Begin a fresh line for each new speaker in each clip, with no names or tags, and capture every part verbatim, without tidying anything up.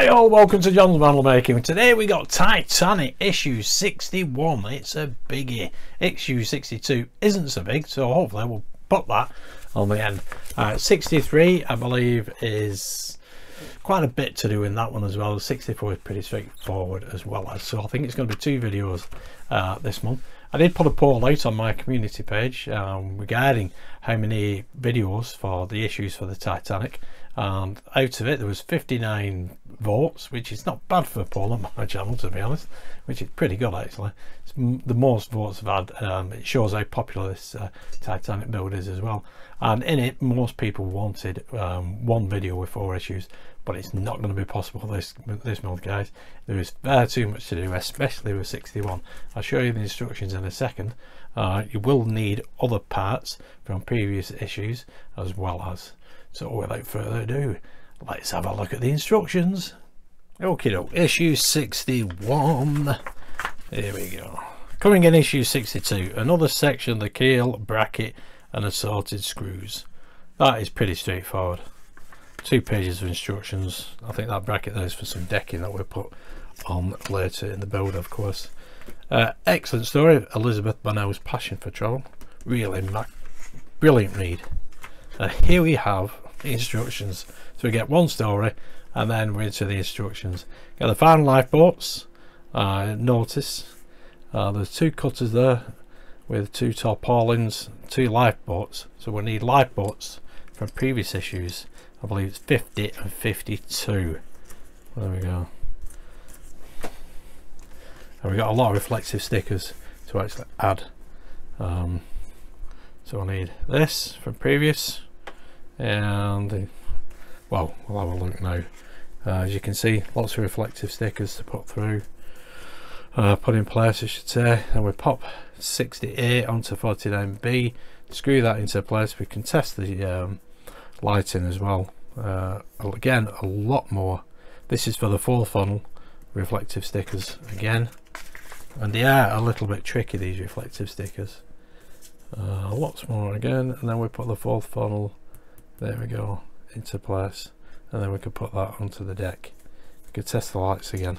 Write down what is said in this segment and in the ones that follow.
Hi all, welcome to John's Model Making. Today we got Titanic issue sixty-one. It's a biggie. Issue sixty-two isn't so big, so hopefully we'll put that on the end. Uh, sixty-three, I believe, is quite a bit to do in that one as well. sixty-four is pretty straightforward as well as, so I think it's going to be two videos uh, this month. I did put a poll out on my community page um, regarding how many videos for the issues for the Titanic, and out of it there was fifty-nine votes, which is not bad for a poll on my channel, to be honest, which is pretty good actually. It's the most votes I've had. Um, it shows how popular this uh, Titanic build is as well, and in it most people wanted um, one video with four issues, but it's not going to be possible this this month, guys. There is far too much to do, especially with sixty-one. I'll show you the instructions in a second. Uh, you will need other parts from previous issues as well as. So without further ado, let's have a look at the instructions. Okay, doke, issue sixty-one. Here we go. Coming in issue sixty-two, another section, the keel, bracket and assorted screws. That is pretty straightforward. Two pages of instructions. I think that bracket there is for some decking that we'll put on later in the build, of course. Uh, excellent story, Elizabeth Bonnell's passion for travel. Really brilliant read. Uh, here we have the instructions. So we get one story and then we're into the instructions. Got the final lifeboats. Uh, notice uh, there's two cutters there with two tarpaulins, two lifeboats. So we need lifeboats from previous issues. I believe it's fifty and fifty-two. There we go. And we got a lot of reflective stickers to actually add. Um, so I need this from previous, and the, well, we'll have a look now. Uh, as you can see, lots of reflective stickers to put through, uh, put in place, I should say. And we pop sixty-eight onto forty-nine B, screw that into place. We can test the um, lighting as well. Uh, again, a lot more. This is for the full funnel reflective stickers again, and they are a little bit tricky, these reflective stickers. Uh, lots more again, and then we put the full funnel, there we go, into place, and then we can put that onto the deck. You can test the lights again.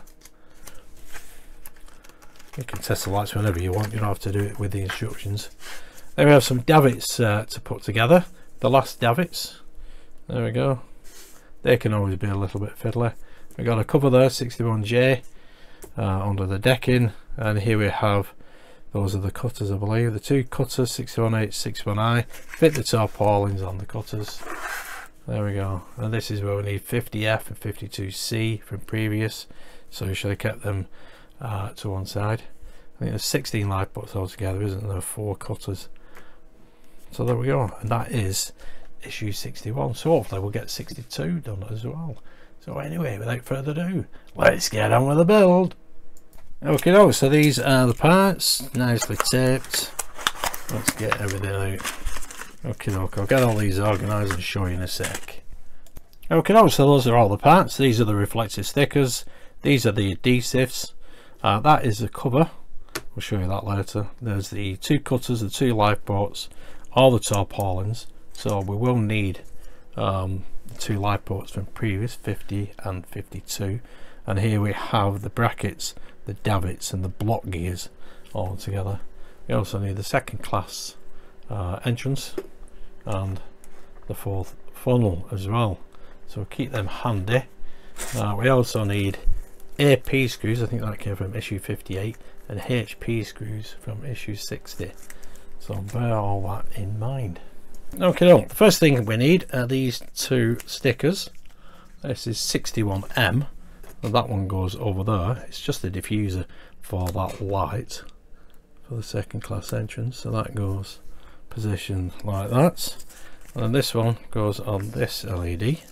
You can test the lights whenever you want, you don't have to do it with the instructions. Then we have some davits uh, to put together, the last davits. There we go. They can always be a little bit fiddly. We got a cover there, sixty-one J, uh, under the decking, and here we have, those are the cutters, I believe, the two cutters, sixty-one H, sixty-one I, fit the tarpaulins on the cutters. There we go. And this is where we need fifty F and fifty-two C from previous, so we should have kept them uh, to one side. I think there's sixteen lifeboats altogether, isn't there? Four cutters. So there we go, and that is issue sixty-one. So hopefully we'll get sixty-two done as well. So anyway, without further ado, let's get on with the build. Okay, no, so these are the parts, nicely taped. Let's get everything out. Okay, okay, I'll get all these organised and show you in a sec. Okay, no, so those are all the parts. These are the reflective stickers. These are the adhesives. Uh, that is the cover. We'll show you that later. There's the two cutters, the two lifeboats, all the tarpaulins. So we will need um, two lifeboats from previous, fifty and fifty-two, and here we have the brackets, the davits and the block gears all together. We also need the second class uh, entrance and the fourth funnel as well, so keep them handy. Uh, we also need A P screws, I think that came from issue fifty-eight, and H P screws from issue sixty, so bear all that in mind. Okay, well, the first thing we need are these two stickers. This is sixty-one M, and that one goes over there. It's just a diffuser for that light for the second class entrance, so that goes positioned like that, and then this one goes on this L E D.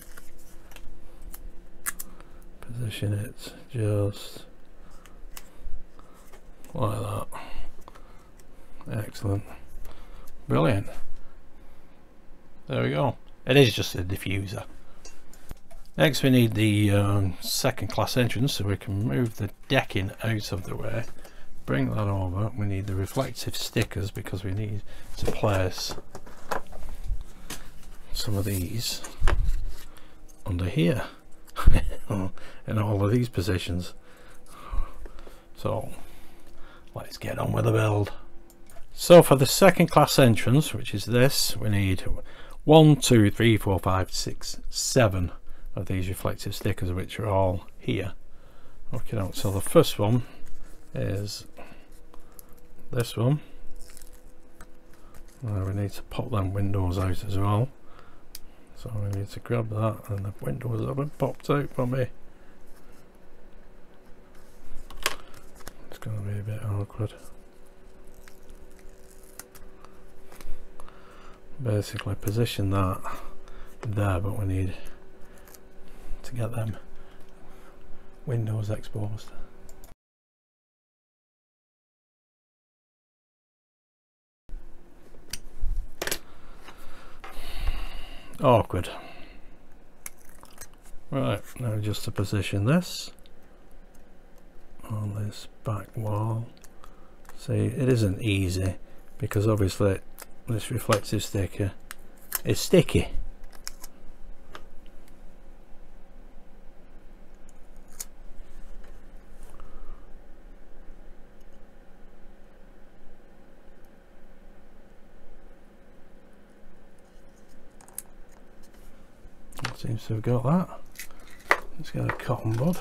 Position it just like that. Excellent, brilliant. There we go. It is just a diffuser. Next we need the um, second class entrance, so we can move the decking out of the way, bring that over. We need the reflective stickers because we need to place some of these under here. in all of these positions. So let's get on with the build. So for the second class entrance, which is this, we need one, two, three, four, five, six, seven of these reflective stickers, which are all here. Okay, now, so the first one is this one. Now we need to pop them windows out as well. So we need to grab that, and the windows haven't popped out for me. It's going to be a bit awkward. Basically position that there, but we need to get them windows exposed. Awkward. Right, now just to position this on this back wall. See, it isn't easy because obviously this reflective sticker is sticky. Seems to have got that. Let's get a cotton bud.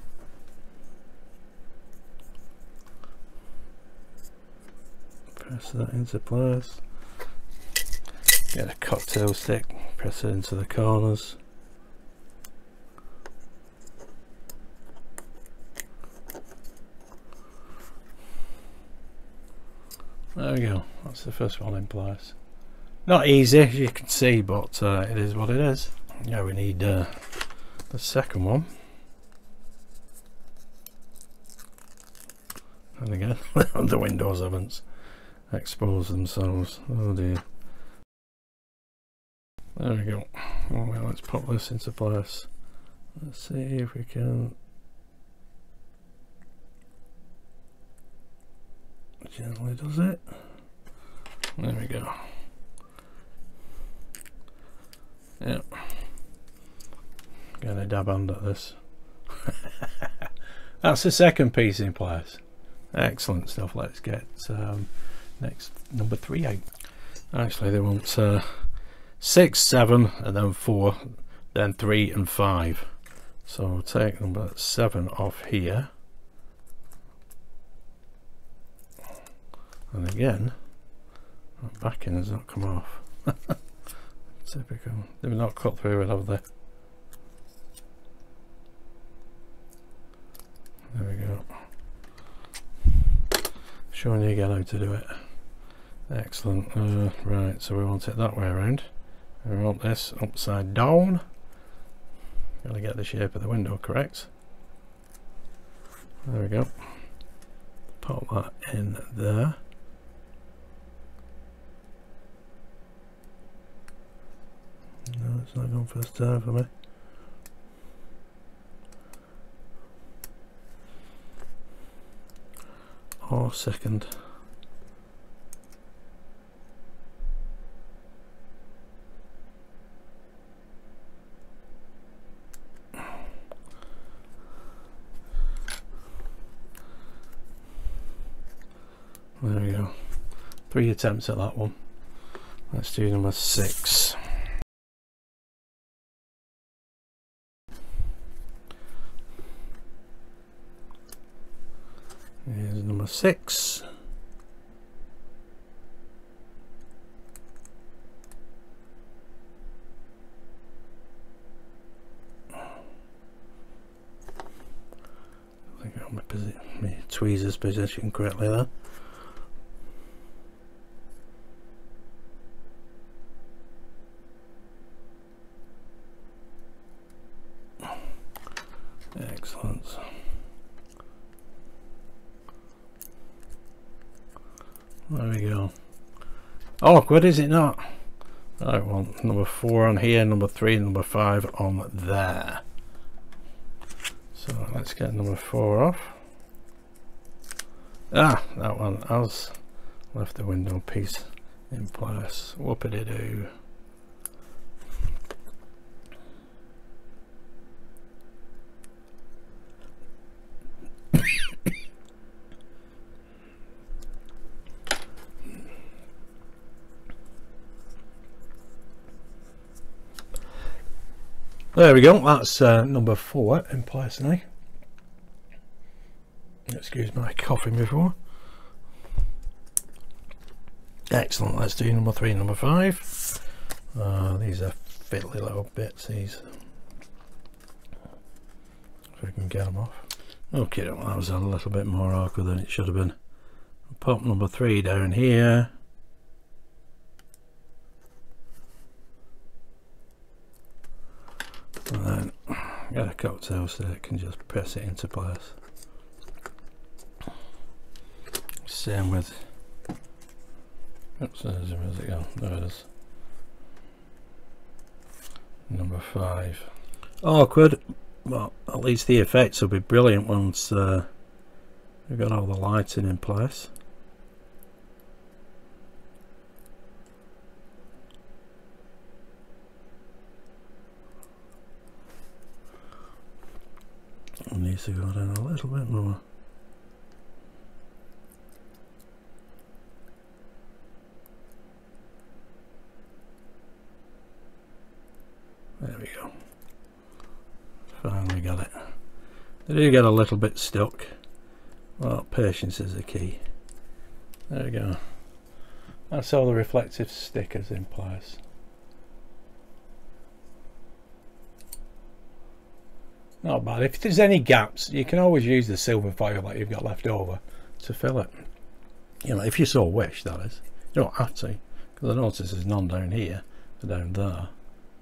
Press that into place. Get a cocktail stick, press it into the corners. There we go, that's the first one in place. Not easy, as you can see, but uh, it is what it is. Yeah, we need uh, the second one. And again, the windows haven't exposed themselves. Oh dear. There we go. Oh, well, let's pop this into place. Let's see if we can gently does it. There we go. Yep. Get a dab hand at this. That's the second piece in place. Excellent stuff. Let's get um, next number three out. Actually, they want uh, six, seven, and then four, then three and five. So we'll take number seven off here. And again, that backing has not come off. Typical. They've not cut through it, have they? There we go. Showing you again how to do it. Excellent. Uh, right, so we want it that way around. We want this upside down. Gotta get the shape of the window correct. There we go. Pop that in there. No, it's not going first time for me. Or second. There we go. Three attempts at that one. Let's do number six. Here's number six. I think I got my, my tweezers positioned correctly there. Excellent. There we go. Awkward, is it not? I want number four on here, number three, number five on there. So let's get number four off. Ah, that one has left the window piece in place. Whoopity-doo. There we go, that's uh, number four in place now. Excuse my coughing before. Excellent, let's do number three and number five. Uh, these are fiddly little bits, these. If we can get them off. Okay, that was a little bit more awkward than it should have been. Pop number three down here. And then get a cocktail stick and just press it into place. Same with, oops, where's it go? There it is. Number five. Awkward, but at least the effects will be brilliant once uh, we've got all the lighting in place. It needs to go down a little bit more. There we go. Finally got it. They do get a little bit stuck. Well, patience is the key. There we go. That's all the reflective stickers in place. Not bad. If there's any gaps, you can always use the silver foil that you've got left over to fill it. You know, if you so wish, that is. You don't have to, because I notice there's none down here, down there.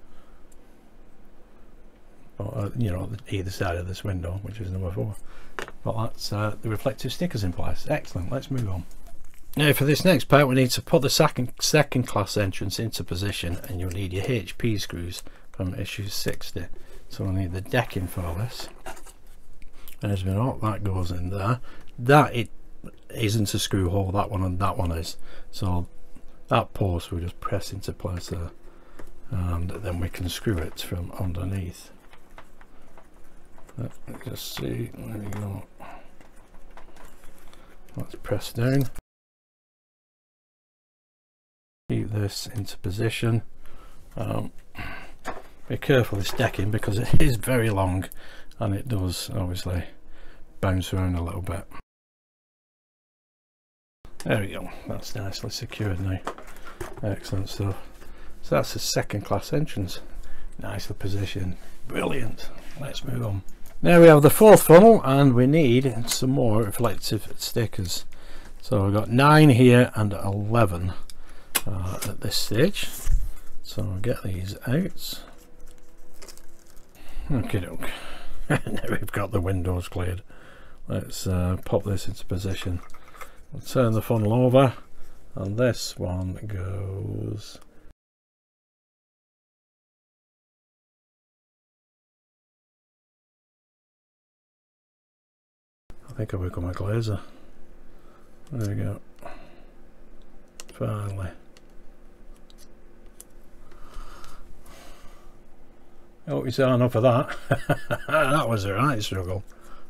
Or, uh, you know, either side of this window, which is number four. But that's uh, the reflective stickers in place. Excellent. Let's move on. Now, for this next part, we need to put the second second class entrance into position, and you'll need your H P screws from issue sixty. So we'll need the decking for this. There's been all that goes in there. That it isn't a screw hole. That one and that one is. So that post will just press into place there, and then we can screw it from underneath. Let's just see, there we go. Let's press down. Keep this into position. Um, be careful this decking because it is very long and it does obviously bounce around a little bit. There we go, that's nicely secured now. Excellent stuff. So that's the second class entrance. Nicely positioned. Brilliant. Let's move on. Now we have the fourth funnel and we need some more reflective stickers. So we've got nine here and eleven uh, at this stage. So we'll get these out. Okay, doke. Now we've got the windows cleared. Let's uh, pop this into position. We'll turn the funnel over and this one goes I think I've become a glazer. There we go. Finally. I hope you saw enough of that. That was a right struggle.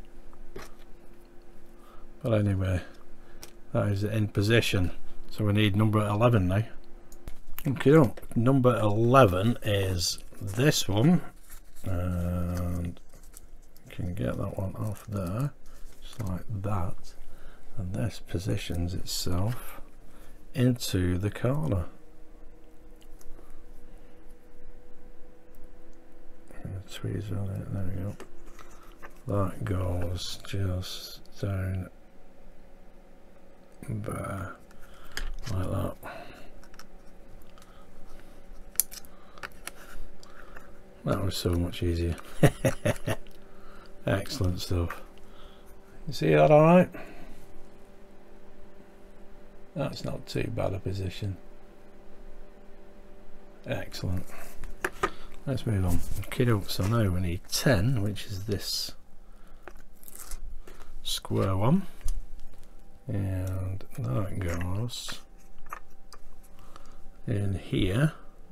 But anyway, that is in position. So we need number eleven now. Okay, number eleven is this one. And you can get that one off there. Like that, and this positions itself into the corner. Squeeze on it, there we go. That goes just down there, like that. That was so much easier. Excellent stuff. You see that alright? That's not too bad a position. Excellent. Let's move on. Okay, so now we need ten, which is this square one. And that goes in here.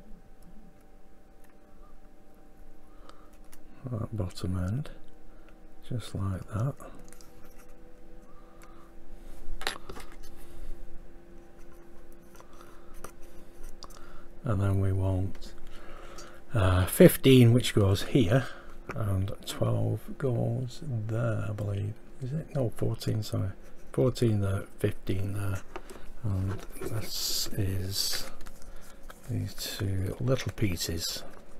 That bottom end. Just like that. And then we want uh, fifteen which goes here, and twelve goes there, I believe. Is it? No, fourteen, sorry. fourteen there, fifteen there. And this is these two little pieces.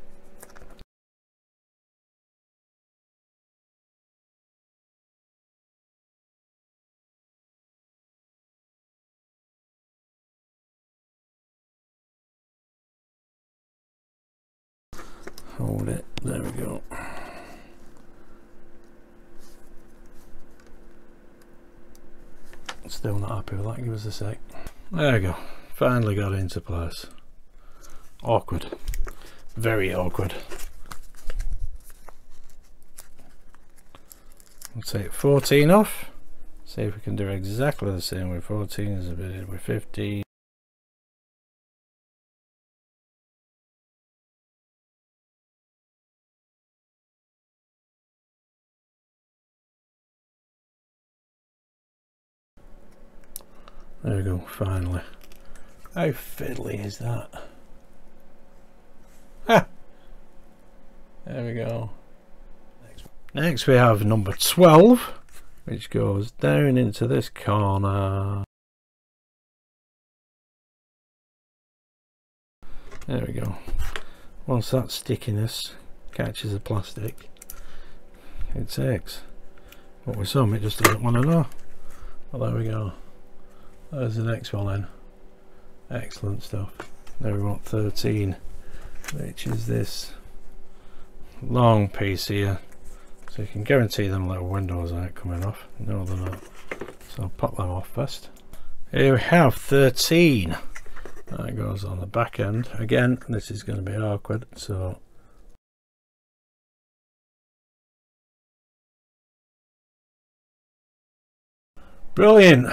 Hold it, there we go. Still not happy with that, give us a sec. There we go, finally got it into place. Awkward, very awkward. I'll take fourteen off, see if we can do exactly the same with fourteen as we did with fifteen. There we go, finally. How fiddly is that? Ah! There we go. Next we have number twelve, which goes down into this corner. There we go. Once that stickiness catches the plastic, it takes. But with some it just doesn't want to know. Well, there we go. There's the next one then. Excellent stuff. Now we want thirteen, which is this long piece here. So you can guarantee them little windows aren't coming off. No, they're not. So I'll pop them off first. Here we have thirteen. That goes on the back end. Again, this is going to be awkward. So brilliant.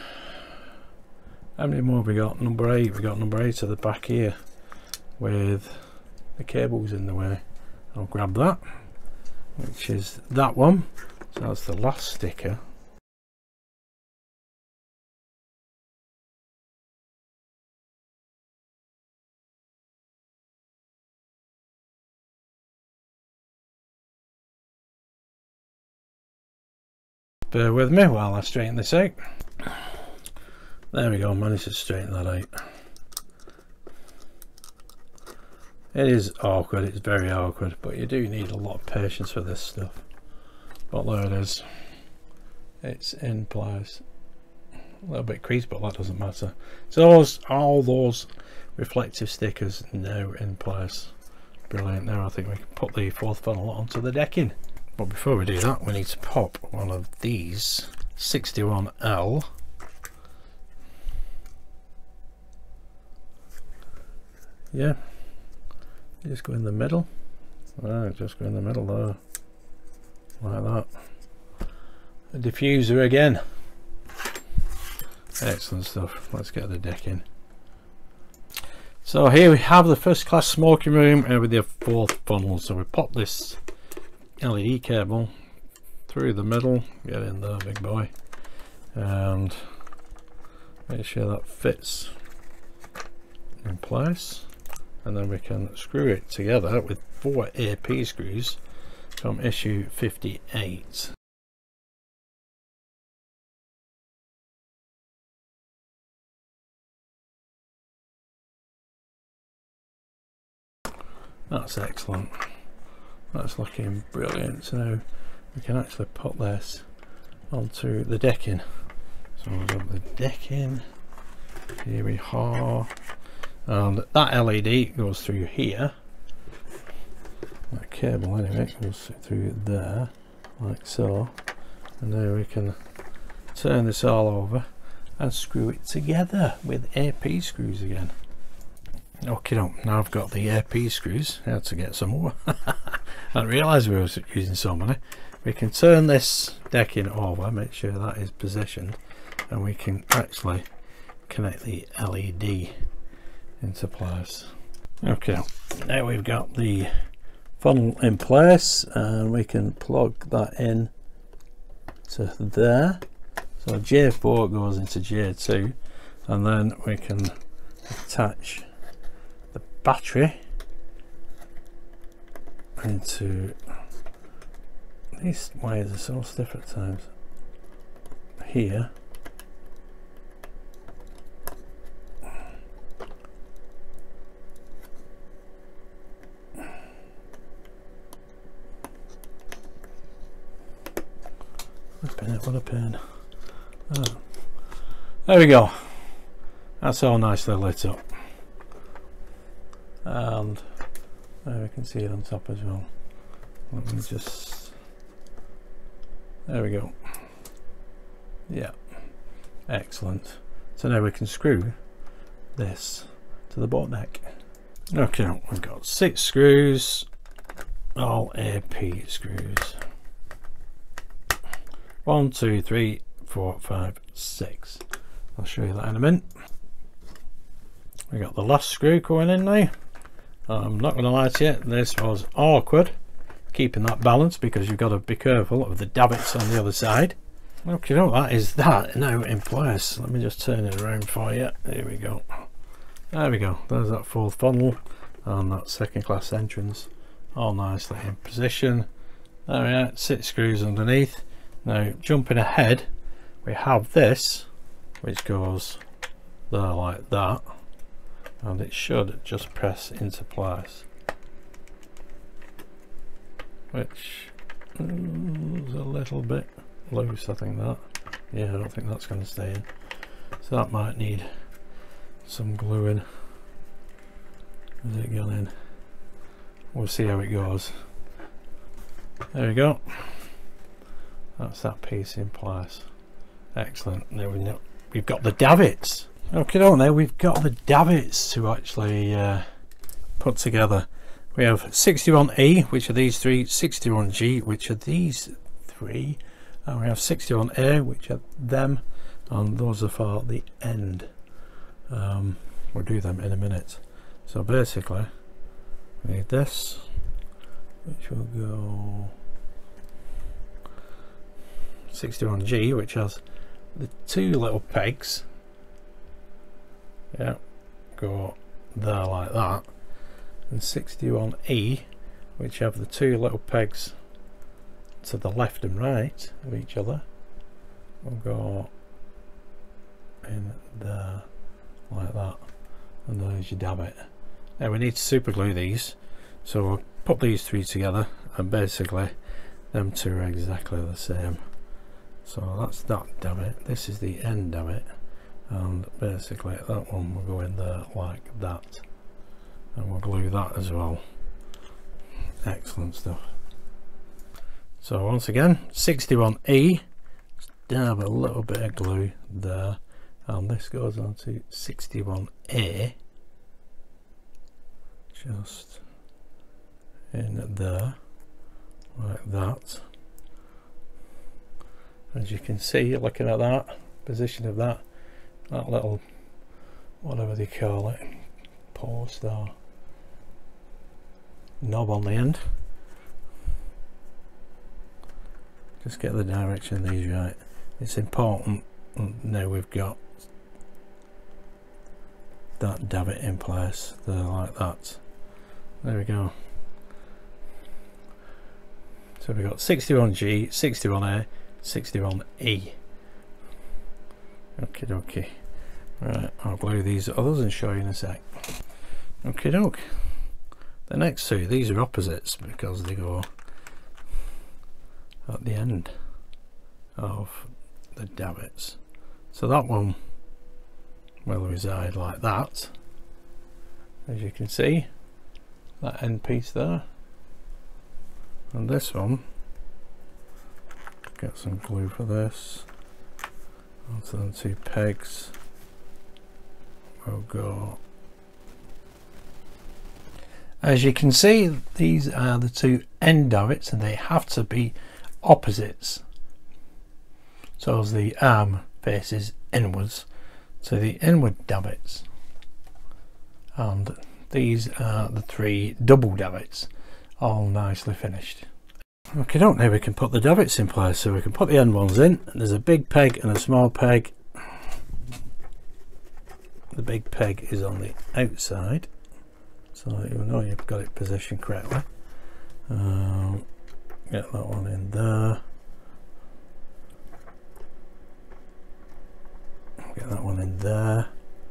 How many more have we got? Number eight. We got number eight at the back here with the cables in the way. I'll grab that, which is that one. So that's the last sticker. Bear with me while I straighten this out. There we go, managed to straighten that out. It is awkward, it's very awkward, but you do need a lot of patience for this stuff. But there it is. It's in place. A little bit creased, but that doesn't matter. So those, all those reflective stickers now in place. Brilliant. Now I think we can put the fourth funnel onto the decking. But before we do that, we need to pop one of these sixty-one L. Yeah, just go in the middle. Right, just go in the middle there, like that. A diffuser again. Excellent stuff. Let's get the deck in. So here we have the first class smoking room uh, with the fourth funnel. So we pop this L E D cable through the middle. Get in there, big boy, and make sure that fits in place. And then we can screw it together with four A P screws from issue fifty-eight. That's excellent. That's looking brilliant. So we can actually put this onto the decking. So we've got the decking. Here we are. And that L E D goes through here. That cable anyway goes through there, like so. And now we can turn this all over and screw it together with A P screws again. Okay, now I've got the A P screws. I had to get some more. I didn't realise we were using so many. We can turn this decking over, make sure that is positioned, and we can actually connect the L E D into place. Okay, now we've got the funnel in place, and we can plug that in to there. So J four goes into J two, and then we can attach the battery into these wires are so stiff at times. Here. Pin it, what a pin. Oh. There we go. That's all nicely lit up. And there we can see it on top as well. Let me just, there we go. Yeah, excellent. So now we can screw this to the boat neck. Okay, we've got six screws, all A P screws. One, two, three, four, five, six. I'll show you that in a minute. We got the last screw going in now. I'm not going to lie to you, this was awkward keeping that balance, because you've got to be careful of the davits on the other side. Okay, no, that is that now in place. Let me just turn it around for you. There we go. There we go. There's that fourth funnel and that second class entrance, all nicely in position. There we are, six screws underneath. Now jumping ahead, we have this which goes there like that, and it should just press into place, which is a little bit loose. I think that, yeah, I don't think that's going to stay in, so that might need some gluing. Has it gone in? We'll see how it goes. There we go. That's that piece in place. Excellent. Now we know we've got the davits. Okay, don't now we've got the davits to actually uh, put together. We have sixty-one E, which are these three, sixty-one G, which are these three, and we have sixty-one A, which are them, and those are for the end. Um, we'll do them in a minute. So basically, we need this, which will go sixty-one G, which has the two little pegs, yeah, go there like that, and sixty-one E, which have the two little pegs to the left and right of each other, will go in there like that, and there's your davit. Now we need to super glue these, so we'll put these three together, and basically them two are exactly the same. So that's that davit, this is the end davit, and basically that one will go in there like that, and we'll glue that as well. Excellent stuff. So once again, sixty-one E, dab a little bit of glue there, and this goes on to sixty-one A, just in there like that. As you can see, looking at that position of that that little, whatever they call it, post or knob on the end, just get the direction of these right. It's important. Now we've got that davit in place there like that. There we go. So we've got sixty-one G, sixty-one A, sixty-one E. Okie dokie. Right, I'll glue these others and show you in a sec. Okie doke. The next two, these are opposites because they go at the end of the davits. So that one will reside like that, as you can see, that end piece there, and this one, get some glue for this onto them two pegs, will go. As you can see, these are the two end davits, and they have to be opposites, so as the arm faces inwards to the inward davits, and these are the three double davits, all nicely finished. Okay, don't now we can put the davits in place. So we can put the end ones in. There's a big peg and a small peg. The big peg is on the outside, so you'll know you've got it positioned correctly, Um, get that one in there. Get that one in there.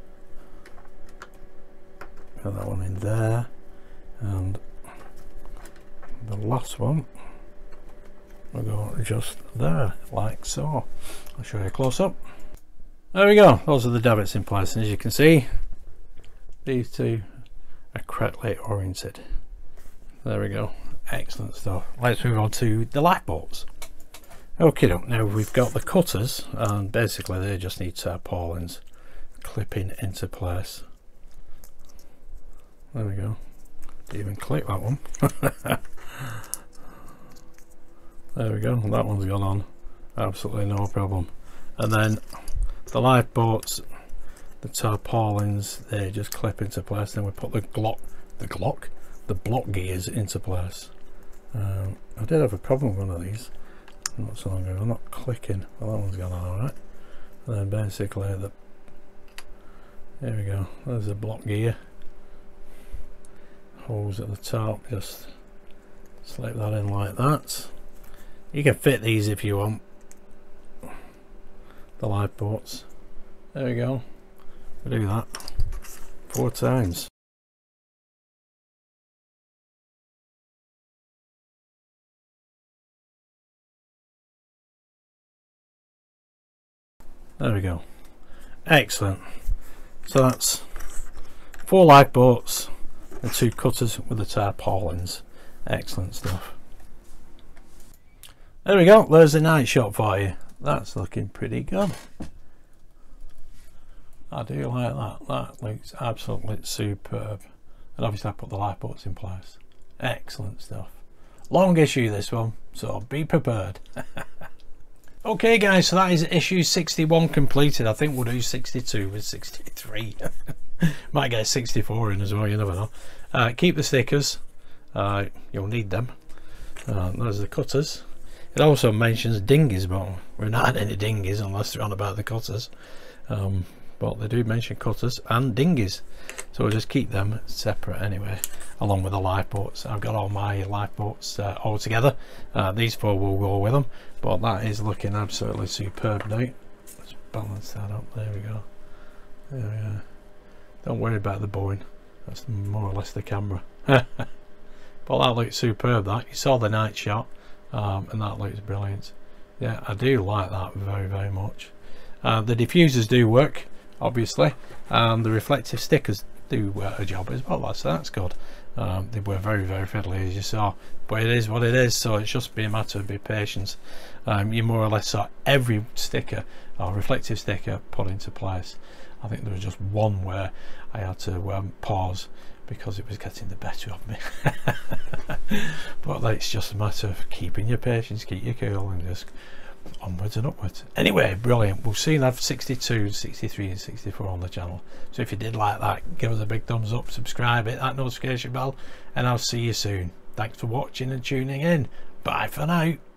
Get that one in there. And the last one will go just there, like so. I'll show you a close up. There we go, those are the davits in place, and as you can see, these two are correctly oriented. There we go, excellent stuff. Let's move on to the lifeboats. Okay, now we've got the cutters, and basically they just need tarpaulins clipping into place. There we go. Didn't even click that one. There we go, that one's gone on, absolutely no problem. And then the lifeboats, the tarpaulins, they just clip into place. Then we put the glock, the glock, the block gears into place. Um, I did have a problem with one of these not so long ago. I'm not clicking. Well, that one's gone on alright. And then basically the, there we go. There's the block gear. Hose at the top. Just slip that in like that. You can fit these if you want. The lifeboats. There we go. We do that four times. There we go. Excellent. So that's four lifeboats and two cutters with the tarpaulins. Excellent stuff. There we go. There's a night shot for you. That's looking pretty good. I do like that. That looks absolutely superb. And obviously I put the lifeboats in place. Excellent stuff. Long issue this one, so be prepared. Okay guys, so that is issue sixty-one completed. I think we'll do sixty-two with sixty-three. Might get sixty-four in as well, you never know. Uh, keep the stickers. Uh, you'll need them. Uh, those are the cutters. It also mentions dinghies, but we're not any dinghies unless they're on about the cutters. Um, but they do mention cutters and dinghies, so we'll just keep them separate anyway, along with the lifeboats. I've got all my lifeboats uh, all together. Uh, these four will go with them, but that is looking absolutely superb now. Let's balance that up. There we go. There we go. Don't worry about the boring. That's more or less the camera. But that looks superb. That you saw the night shot. Um, and that looks brilliant. Yeah, I do like that very very much. Uh, the diffusers do work, obviously, and the reflective stickers do uh, a job as well. So that's good. Um, they were very very fiddly as you saw, but it is what it is, so it's just be a matter of be patient. Um, you more or less saw every sticker or reflective sticker put into place. I think there was just one where I had to um, pause because it was getting the better of me. But it's just a matter of keeping your patience, keep your cool, and just onwards and upwards. Anyway, brilliant. We'll soon have sixty-two, sixty-three and sixty-four on the channel, so if you did like that, give us a big thumbs up, subscribe, hit that notification bell, and I'll see you soon. Thanks for watching and tuning in. Bye for now.